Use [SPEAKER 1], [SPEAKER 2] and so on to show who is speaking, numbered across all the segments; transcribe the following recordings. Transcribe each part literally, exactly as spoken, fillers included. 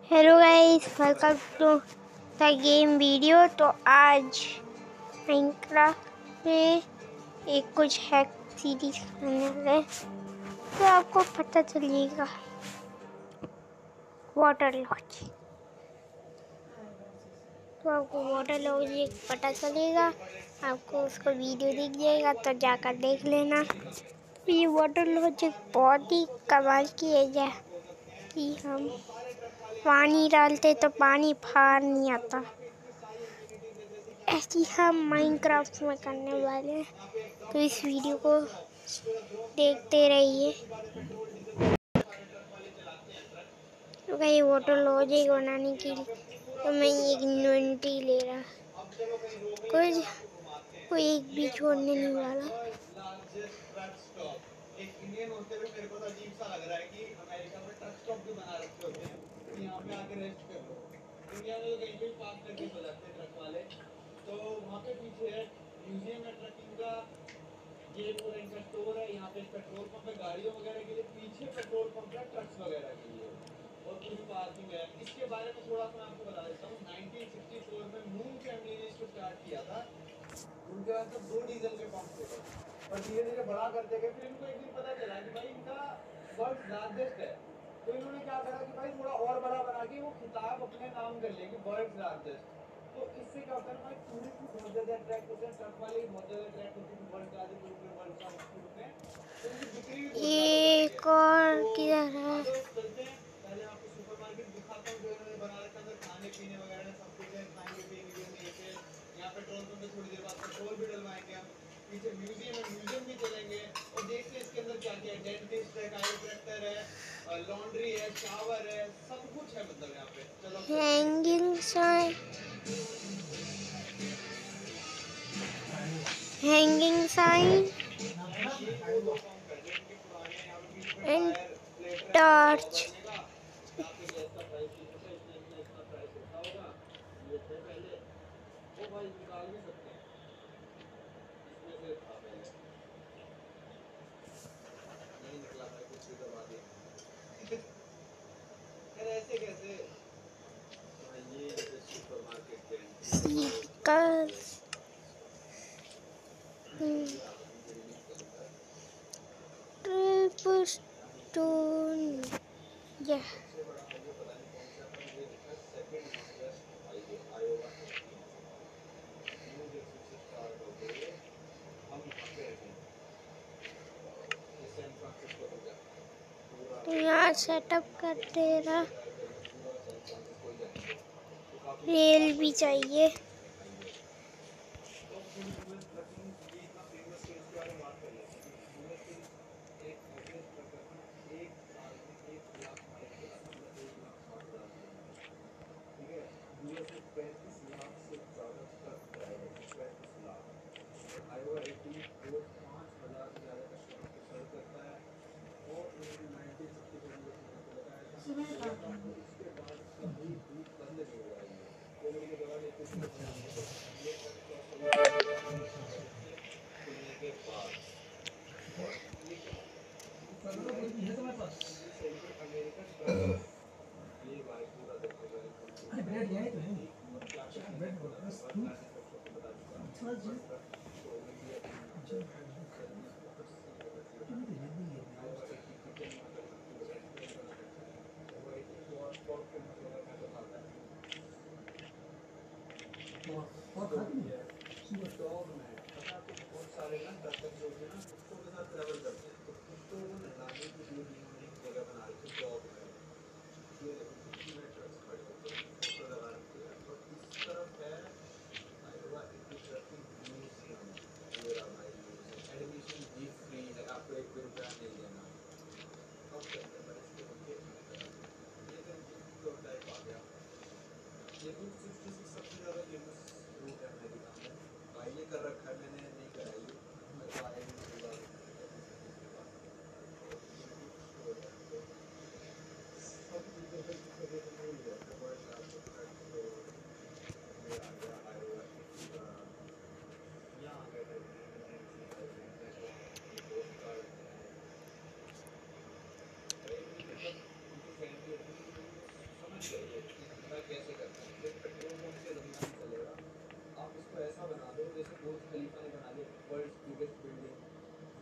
[SPEAKER 1] Hello guys, welcome to the game video. तो आज Minecraft में एक कुछ हैक सीरीज करने वाले, तो आपको पता चलेगा वाटर लॉज। तो आपको वाटर लॉज पता चलेगा, आपको उसको वीडियो दिख जाएगा तो जाकर देख लेना। ये वाटर लॉज बहुत ही कमाल की है कि हम पानी डालते तो पानी बाहर नहीं आता। ऐसी हम माइनक्राफ्ट में करने वाले हैं, तो इस वीडियो को देखते रहिए। तो कहीं वाटर लॉज बनाने के लिए तो मैं एक इन्वेंट्री ले रहा, कुछ कोई एक भी छोड़ने नहीं वाला। एक इंडियन होते हुए मेरे को तो अजीब सा लग रहा है कि अमेरिका में ट्रक स्टॉप भी बना रखे होते हैं कि यहाँ पे आके रेस्ट कर लो। इंडिया में तो कहीं पे पार्क करके सो जाते हैं ट्रक वाले। तो वहाँ पे पीछे है म्यूजियम है ट्रकिंग का, ये पूरा इनका स्टोर है। यहाँ पे पेट्रोल पंप है गाड़ियों वगैरह के लिए, पीछे पेट्रोल पंप है ट्रक्स वगैरह के लिए, और पूरी पार्किंग है। इसके बारे में थोड़ा सा मैं आपको बता देता हूँ। नाइनटीन सिक्सटी फोर में मून फैमिली ने इसको स्टार्ट किया था। उनके पास तो दो डीजल के पंप थे, और धीरे धीरे बड़ा करते गए। फिर इनको एक दिन पता चला कि भाई इनका वर्ल्ड लार्जेस्ट है, तो इन्होंने क्या करा कि भाई थोड़ा और बड़ा बना के वो खिताब अपने नाम कर लेंगे वर्ल्ड लार्जेस्ट। तो इससे क्या होता है भाई, टूरिस्ट भी बहुत ज्यादा अट्रैक्ट होते हैं, ट्रक वाले भी बहुत ज्यादा अट्रैक्ट होते हैं वर्ल्ड लार्जेस्ट ग्रुप में, वर्ल्ड ग्रुप में, तो उनकी बिक्री भी बहुत ज्यादा होती है। एक और किधर है, चलते हैं। पहले आपको सुपरमार्केट दिखाता हूँ जो इन्होंने बना रखा है। अंदर खाने पीने वगैरह सब कुछ है, खाएंगे पिएंगे नहीं थे। यहाँ पेट्रोल पंप पे थोड़ी देर बाद पेट्रोल भी डलवाएंगे हम। पीछे म्यूजियम है, म्यूजियम भी चलेंगे और देखते हैं इसके अंदर क्या क्या है। डेंटिस्ट है, काइरोप्रैक्टर है, लॉन्ड्री है, शावर है, सब कुछ है मतलब यहाँ पे। चलो hanging sign, hanging sign and torch. वो भाई निकाल भी सकते हैं, इसमें से था पहले, नहीं निकला भाई, कुछ भी दबा दिया। यार ऐसे कैसे भाई, ये जैसे सुपरमार्केट के सीकर्स ट्रिपल स्टोन या तो यहाँ सेटअप कर दे रहा। रेल भी चाहिए।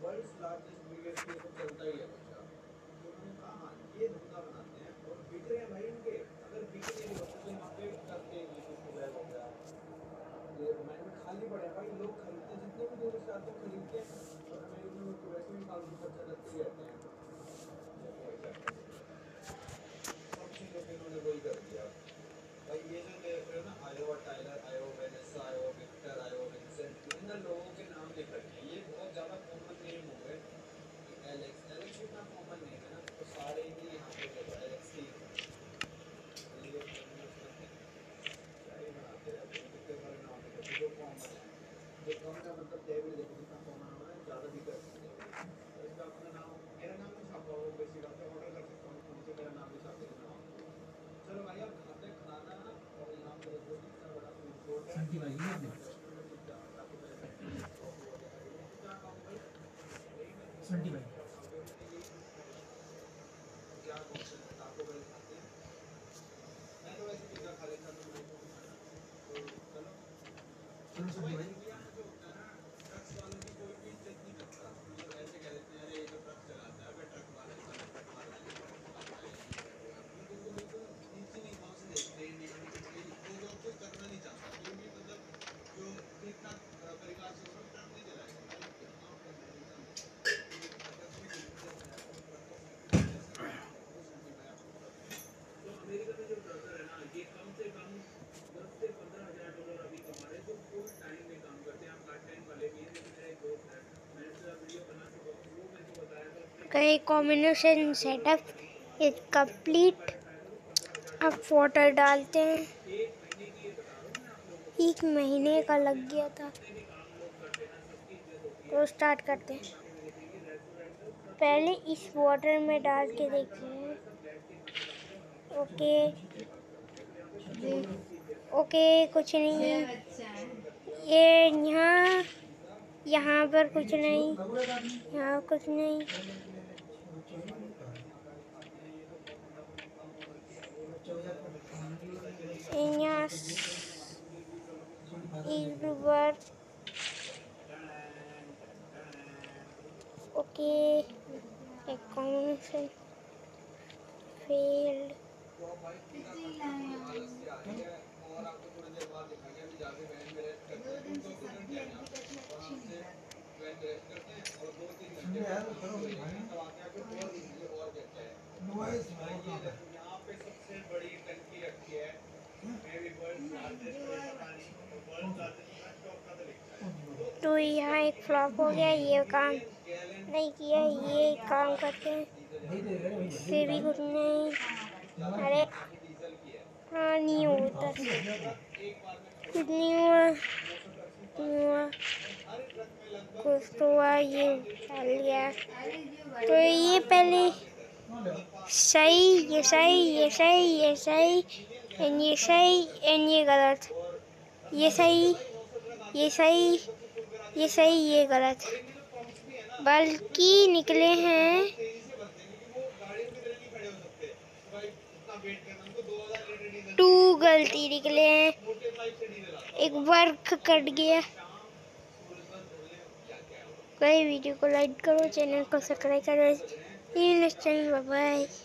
[SPEAKER 1] वर्ल्ड्स लार्जेस्ट बिगेस्ट ये तो चलता ही है बच्चा। तो उन्होंने कहा हाँ ये धंधा बनाते हैं और बिक रहे हैं भाई इनके, अगर बिक नहीं रहे होते तो यहाँ पे करते इंग्लिश स्कूल है हो गया, ये मैनेजमेंट खाली पड़े हैं भाई, लोग खरीदते हैं जितने भी दूर से आते हैं खरीदते हैं, और अमेरिका में तो वैसे भी फालतू खर्चा करते ही रहते हैं। सब चीज़ों पे इन्होंने वही कर दिया भाई। ये जो देख रहे हो ना, Iowa Tyler, Iowa Vanessa, Iowa Victor, Iowa Vincent, इन लोगों के नाम लिख रखे हैं। ये बहुत ज़्यादा कॉमन नेम हो गए। एलेक्स, एलेक्स इतना कॉमन नेम है ना, तो सारे ही यहाँ पे देखो एलेक्स ही ये क्या ही बनाते रहते हैं, कितने सारे नाम लिख रखे हैं जो कॉमन है, जो कम है मतलब डेविड देखो कितना कॉमन होना है, ज़्यादा भी कर सकते हो। तो इसका अपना नाम, मेरा नाम नहीं छापा हुआ बेसिक, आप ऑर्डर कर सकते हो फोन से, मेरा नाम भी छाप देना आपको। चलो भाई आप खाते खाना, और यहाँ पे देखो कितना बड़ा फूड कोर्ट है।
[SPEAKER 2] संटी भाई ये दे संटी भाई
[SPEAKER 1] क्या कौन टाको बेल खाते हैं, मैं तो वैसे पिज्जा खा लेता हूँ, मैं तो खाना। तो चलो
[SPEAKER 2] चलो संटी भाई
[SPEAKER 1] इंडिया में जो होता है ना, ट्रक्स वालों की कोई भी इज्जत नहीं करता, मतलब ऐसे कह देते हैं अरे ये तो ट्रक चलाता है, अबे ट्रक वाला है, ट्रक वाला है, ट्रक चलाता है, बिल्कुल बिल्कुल नीची निगाहों से देखते हैं इंडिया में, वो जॉब कोई करना नहीं चाहता, जो भी मतलब जो ठीक ठाक परिवार से हो ट्रक नहीं चलाएगा भाई, यहाँ पे अमेरिका में ट्रक भी बिल्कुल है, ट्रकों में जैसे वो संडे में आपको बताते हैं। तो अमेरिका में जो ट्रकर है ना, ये कम से कम दस से पंद्रह हजार डॉलर अभी कमा रहे हैं, जो फुल टाइम में काम करते हैं। आप पार्ट टाइम वाले भी हैं, जैसे मेरा एक दोस्त है, मैंने उसका वीडियो बना चुका हूँ, वो मेरे को बताया था उसने
[SPEAKER 3] कई कॉम्बिनेशन सेटअप इज कंप्लीट। अब वाटर डालते हैं,
[SPEAKER 1] एक महीने की, ये बता रहा हूँ मैं आप लोगों को,
[SPEAKER 3] एक महीने का लग गया था।
[SPEAKER 1] जितने भी काम लोग करते हैं ना, सबकी इज्जत होती है।
[SPEAKER 3] तो स्टार्ट करते हैं, पहले इस वाटर में डाल के देखिए। ओके ओके कुछ नहीं, ये यहाँ यहाँ पर कुछ नहीं, यहाँ कुछ नहीं, यहाँ एक बार ओके। एक कॉम्बिनेशन फेल्ड।
[SPEAKER 1] तो भाई पूरा खत्म आलस से आ रही है, और आपको थोड़ी देर बाद दिखाएंगे, अभी जाके वैन में रेस्ट करते हैं, दो स्टूडेंट हैं यहाँ, आराम से वैन में रेस्ट करते हैं, और दो तीन घंटे बाद तब आते हैं फिर और घूमेंगे और कहते हैं यहाँ पे सबसे बड़ी टंकी रखी है, मे बी वर्ल्ड लार्जेस्ट, पता नहीं, वर्ल्ड लार्जेस्ट ट्रक स्टॉप का तो लिखा है।
[SPEAKER 3] तो यहाँ एक फ्लॉप हो गया, ये काम नहीं किया, ये काम करते हैं फिर भी कुछ नहीं। अरे हाँ नहीं होता, कुछ नहीं हुआ, नहीं हुआ, कुछ तो हुआ, ये डाल लिया। तो ये पहले सही, ये सही, ये सही, ये सही, एंड ये सही, एंड ये गलत, ये सही, ये सही, ये सही, ये गलत, बल्कि निकले हैं टू गलती निकले हैं, एक वर्क कट गया। कोई वीडियो को लाइक करो, चैनल को सब्सक्राइब करो, नेक्स्ट टाइम, बाय बाय।